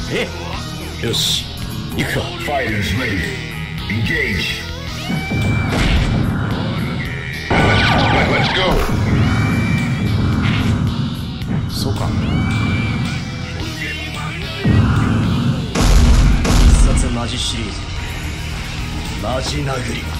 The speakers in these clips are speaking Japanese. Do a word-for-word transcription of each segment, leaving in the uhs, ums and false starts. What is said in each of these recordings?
ええ、よし行くか。 Fighters ready. Engage. Let's go. そうか。必殺マジシリーズマジ殴り。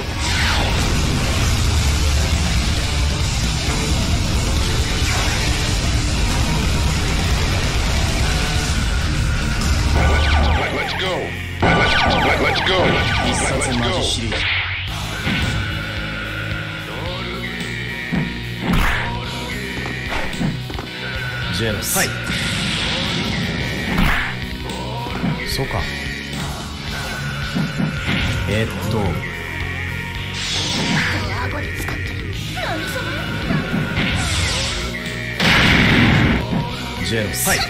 Let's go. Let's, let's go. 必殺マジシリーズ。ジェームス。はい。そうか。えー、っとジェームス。はい。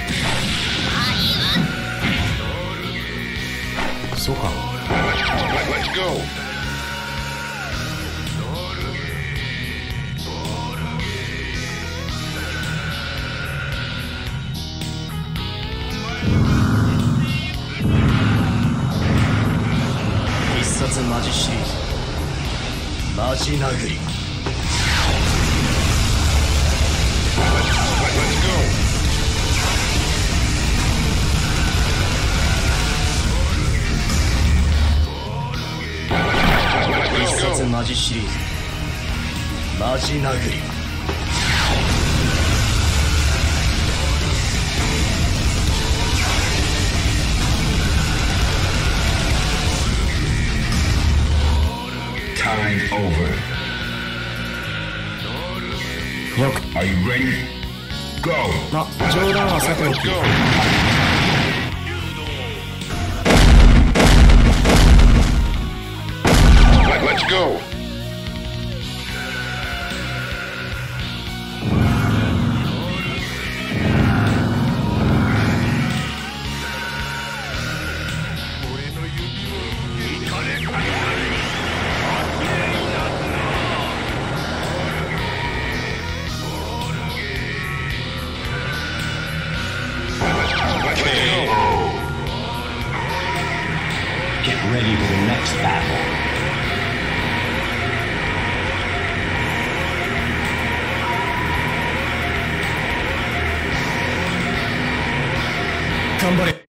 そうか。 Let's go. 必殺マジシリーズマジ殴り。 Let's go. 必殺マジシリーズマジ殴り。 Time over. Look. Are you ready? Go. ま、冗談はさておき。 Let's go. Let's go. Get ready for the next battle. Come on.